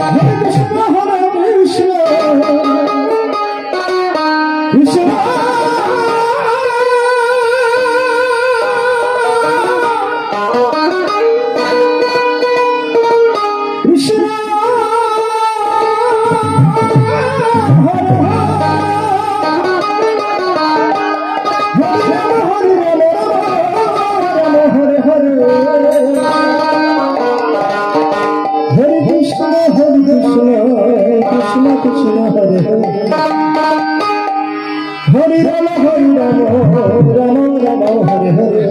Hare Rama Hare Rama Rama Rama Hare Hare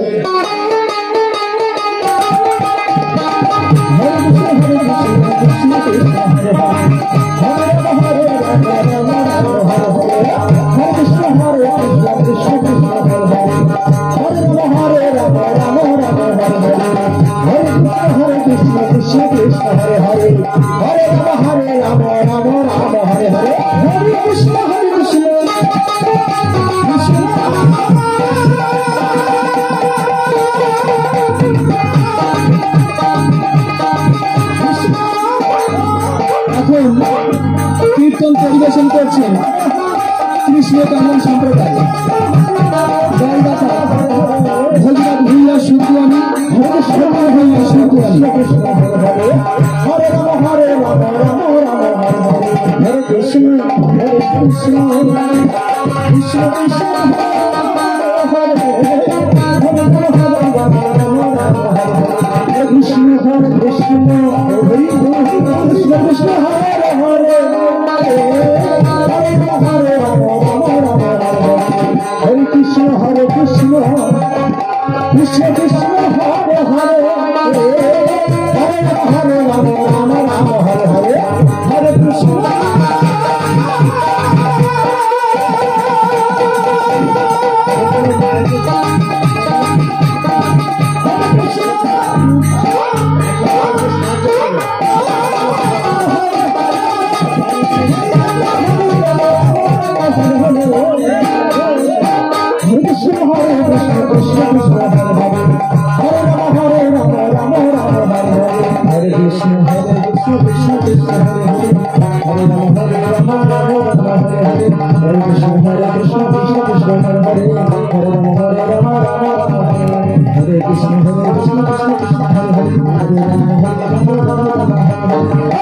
Krishna Krishna Hare Hare Hare Rama Hare Rama Rama Rama Hare Hare Hare Krishna Hare Krishna Krishna Krishna Hare Hare Hare Rama Hare Rama Rama Rama Hare Hare Hare Krishna Krishna Hare Hare Hare Rama Hare Rama Rama Rama Hare Hare Hare Krishna Hare Krishna কীর্তন পরিবেশন করছেন Krishna come on সম্প্রদায় দলদাতা ভগবান ভূয়া সুকুয়ানি ভূয়া সুকুয়ানি হরে রাম হরে রাম রাম রাম হরে কৃষ্ণ কৃষ্ণ কৃষ্ণ কৃষ্ণ হরে কৃষ্ণ হরে Krishna Krishna Krishna Hare Hare Hare Krishna Hare Krishna Krishna Krishna Hare Hare Hare Hare Rama Rama Rama Hare Hare Hare Krishna Hare Krishna